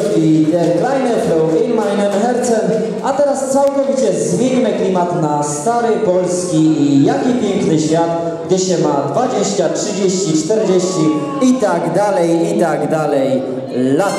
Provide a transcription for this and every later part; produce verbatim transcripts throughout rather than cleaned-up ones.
Krzysztof i Der kleine Flow in meinem Herzen. A teraz całkowicie zmieńmy klimat na stary polski i jaki piękny świat, gdzie się ma dwadzieścia, trzydzieści, czterdzieści i tak dalej, i tak dalej lat.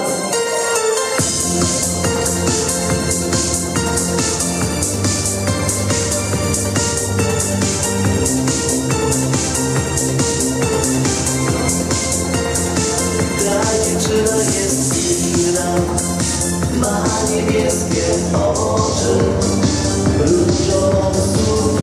Dziewczyna jest inna, ma niebieskie oczy, różową